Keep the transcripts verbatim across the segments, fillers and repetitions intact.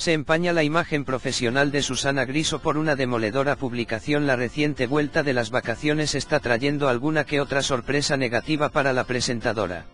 Se empaña la imagen profesional de Susana Griso por una demoledora publicación. La reciente vuelta de las vacaciones está trayendo alguna que otra sorpresa negativa para la presentadora.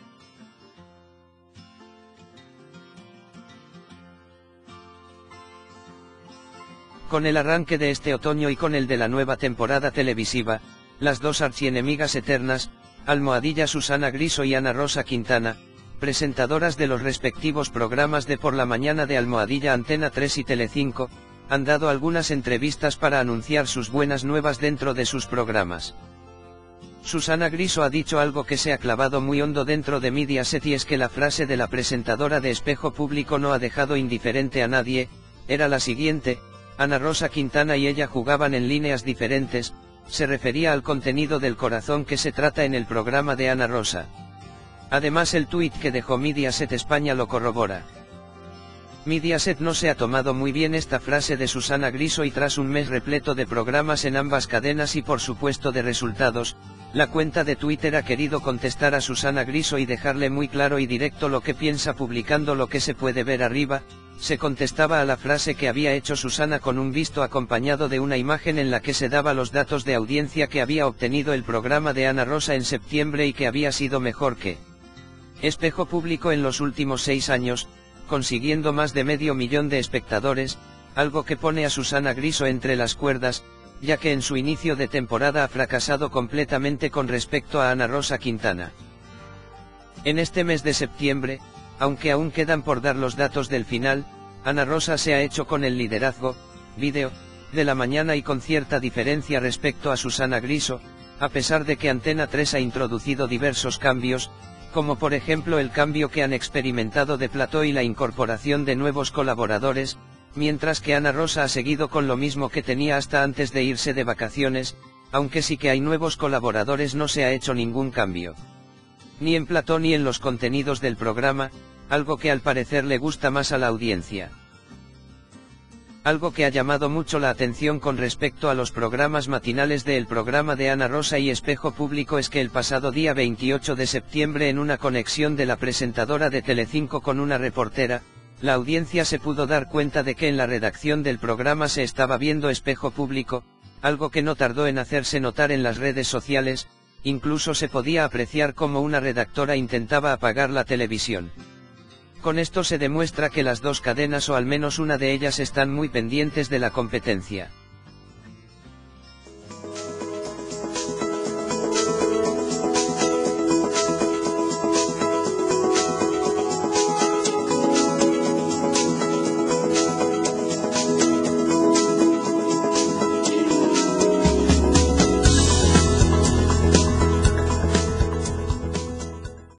Con el arranque de este otoño y con el de la nueva temporada televisiva, las dos archienemigas eternas, almohadilla Susana Griso y Ana Rosa Quintana, presentadoras de los respectivos programas de Por la Mañana de Almohadilla Antena tres y Telecinco, han dado algunas entrevistas para anunciar sus buenas nuevas dentro de sus programas. Susana Griso ha dicho algo que se ha clavado muy hondo dentro de Mediaset, y es que la frase de la presentadora de Espejo Público no ha dejado indiferente a nadie. Era la siguiente: Ana Rosa Quintana y ella jugaban en líneas diferentes. Se refería al contenido del corazón que se trata en el programa de Ana Rosa. Además, el tuit que dejó Mediaset España lo corrobora. Mediaset no se ha tomado muy bien esta frase de Susana Griso, y tras un mes repleto de programas en ambas cadenas y por supuesto de resultados, la cuenta de Twitter ha querido contestar a Susana Griso y dejarle muy claro y directo lo que piensa, publicando lo que se puede ver arriba. Se contestaba a la frase que había hecho Susana con un visto acompañado de una imagen en la que se daba los datos de audiencia que había obtenido el programa de Ana Rosa en septiembre y que había sido mejor que Espejo Público en los últimos seis años, consiguiendo más de medio millón de espectadores, algo que pone a Susana Griso entre las cuerdas, ya que en su inicio de temporada ha fracasado completamente con respecto a Ana Rosa Quintana. En este mes de septiembre, aunque aún quedan por dar los datos del final, Ana Rosa se ha hecho con el liderazgo, vídeo, de la mañana, y con cierta diferencia respecto a Susana Griso, a pesar de que Antena tres ha introducido diversos cambios, como por ejemplo el cambio que han experimentado de plató y la incorporación de nuevos colaboradores, mientras que Ana Rosa ha seguido con lo mismo que tenía hasta antes de irse de vacaciones. Aunque sí que hay nuevos colaboradores, no se ha hecho ningún cambio, ni en plató ni en los contenidos del programa, algo que al parecer le gusta más a la audiencia. Algo que ha llamado mucho la atención con respecto a los programas matinales del programa de Ana Rosa y Espejo Público es que el pasado día veintiocho de septiembre, en una conexión de la presentadora de Telecinco con una reportera, la audiencia se pudo dar cuenta de que en la redacción del programa se estaba viendo Espejo Público, algo que no tardó en hacerse notar en las redes sociales. Incluso se podía apreciar cómo una redactora intentaba apagar la televisión. Con esto se demuestra que las dos cadenas, o al menos una de ellas, están muy pendientes de la competencia.